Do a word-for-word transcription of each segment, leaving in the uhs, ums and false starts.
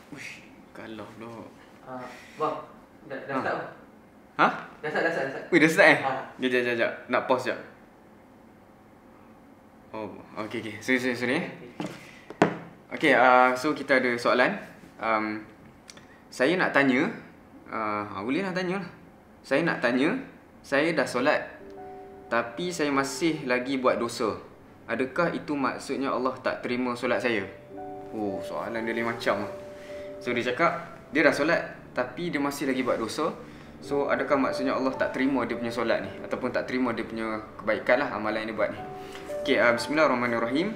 Uish, kalau dok. Uh, bang, dah, dah Ha. start bang? Ha? Dah start, dah start, dah start. Wih, dah start eh? Ha. Sekejap, sekejap, sekejap. Nak pause sekejap. Oh, okey, okey. Sorry, sorry, sorry. Okey, uh, so kita ada soalan. Um, saya nak tanya. Uh, boleh nak tanya lah. Saya nak tanya. Saya dah solat. Tapi saya masih lagi buat dosa. Adakah itu maksudnya Allah tak terima solat saya? Oh, soalan dia lain macam lah. So, dia cakap, dia dah solat. Tapi dia masih lagi buat dosa. So, adakah maksudnya Allah tak terima dia punya solat ni? Ataupun tak terima dia punya kebaikan lah, amalan yang dia buat ni. Okay, uh, Bismillahirrahmanirrahim.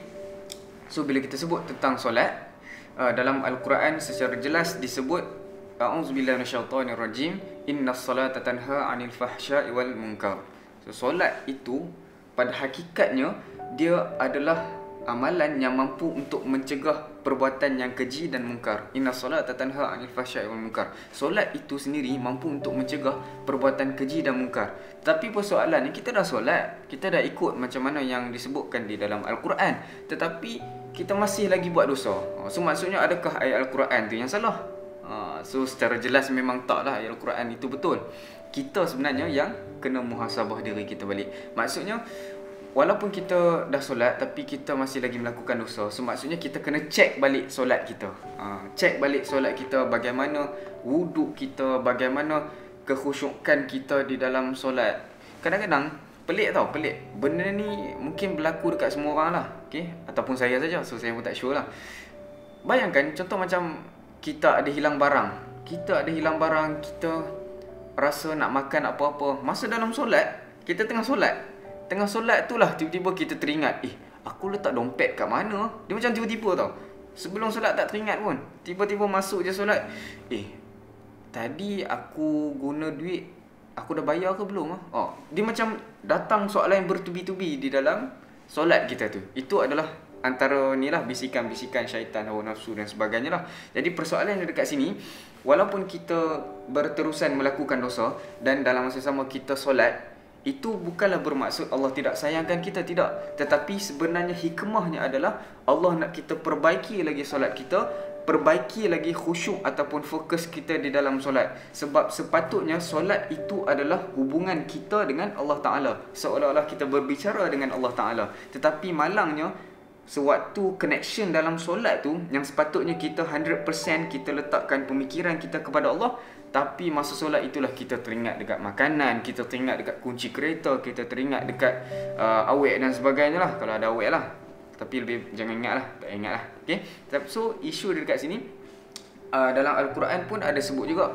So, bila kita sebut tentang solat, uh, dalam Al-Quran secara jelas disebut A'udzubillahi minasyaitonirrajim, Innas salata tanha 'anil fahsya'i wal munkar. So, solat itu pada hakikatnya dia adalah amalan yang mampu untuk mencegah perbuatan yang keji dan mungkar. Innas salata tanha 'anil fahsya'i wal munkar. Solat itu sendiri mampu untuk mencegah perbuatan keji dan mungkar. Tapi persoalannya, kita dah solat, kita dah ikut macam mana yang disebutkan di dalam Al-Quran, tetapi kita masih lagi buat dosa. So maksudnya, adakah ayat Al-Quran tu yang salah? So secara jelas memang taklah ayat Al-Quran itu betul. Kita sebenarnya yang kena muhasabah diri kita balik. Maksudnya, walaupun kita dah solat tapi kita masih lagi melakukan dosa. So maksudnya kita kena check balik solat kita. Ha, check balik solat kita, bagaimana wuduk kita, bagaimana kekhusyukan kita di dalam solat. Kadang-kadang pelik tau, pelik. Benda ni mungkin berlaku dekat semua orang lah, okay? Ataupun saya saja, so saya pun tak sure lah. Bayangkan contoh macam kita ada hilang barang. Kita ada hilang barang, kita rasa nak makan apa-apa. Masa dalam solat, kita tengah solat. Tengah solat tu lah tiba-tiba kita teringat, eh, aku letak dompet kat mana? Dia macam tiba-tiba tau. Sebelum solat tak teringat pun. Tiba-tiba masuk je solat, eh, tadi aku guna duit, aku dah bayar ke belum? Oh, dia macam datang soalan yang bertubi-tubi di dalam solat kita tu. Itu adalah antara ni lah bisikan-bisikan syaitan, hawa nafsu dan sebagainya lah. Jadi persoalan yang dekat sini, walaupun kita berterusan melakukan dosa dan dalam masa sama kita solat, itu bukanlah bermaksud Allah tidak sayangkan kita, tidak. Tetapi sebenarnya hikmahnya adalah Allah nak kita perbaiki lagi solat kita, perbaiki lagi khusyuk ataupun fokus kita di dalam solat. Sebab sepatutnya solat itu adalah hubungan kita dengan Allah Ta'ala, seolah-olah kita berbicara dengan Allah Ta'ala. Tetapi malangnya, sewaktu connection dalam solat tu, yang sepatutnya kita one hundred percent kita letakkan pemikiran kita kepada Allah, tapi masa solat itulah kita teringat dekat makanan, kita teringat dekat kunci kereta, kita teringat dekat uh, awet dan sebagainya lah, kalau ada awet lah. Tapi lebih jangan ingat lah, tak ingat lah, okay? So isu dekat sini, uh, dalam Al-Quran pun ada sebut juga,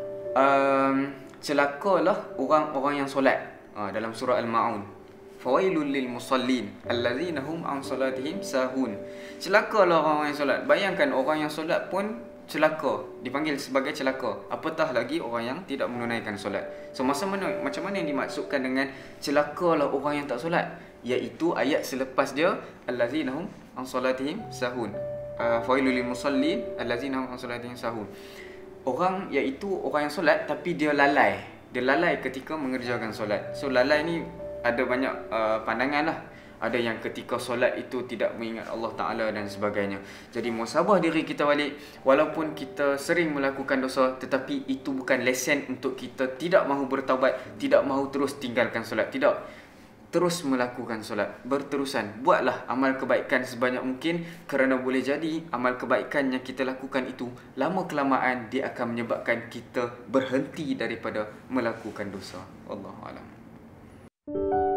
um, celakalah orang-orang yang solat, uh, dalam surah Al-Ma'un. Fawailul lil musallin allazina hum an salatihim sahun. Celakalah orang yang solat. Bayangkan orang yang solat pun celaka, dipanggil sebagai celaka, apatah lagi orang yang tidak menunaikan solat. So masa mana, macam mana yang dimaksudkan dengan celakalah orang yang tak solat? Iaitu ayat selepas dia, allazina hum an salatihim sahun. Uh, Fawailul lil musallin allazina hum an salatihim sahun. Orang iaitu orang yang solat tapi dia lalai. Dia lalai ketika mengerjakan solat. So lalai ni ada banyak uh, pandangan lah. Ada yang ketika solat itu tidak mengingat Allah Ta'ala dan sebagainya. Jadi muhasabah diri kita balik. Walaupun kita sering melakukan dosa, tetapi itu bukan lesen untuk kita tidak mahu bertaubat, tidak mahu terus tinggalkan solat. Tidak. Terus melakukan solat, berterusan. Buatlah amal kebaikan sebanyak mungkin, kerana boleh jadi amal kebaikan yang kita lakukan itu lama kelamaan dia akan menyebabkan kita berhenti daripada melakukan dosa. Wallahu a'lam.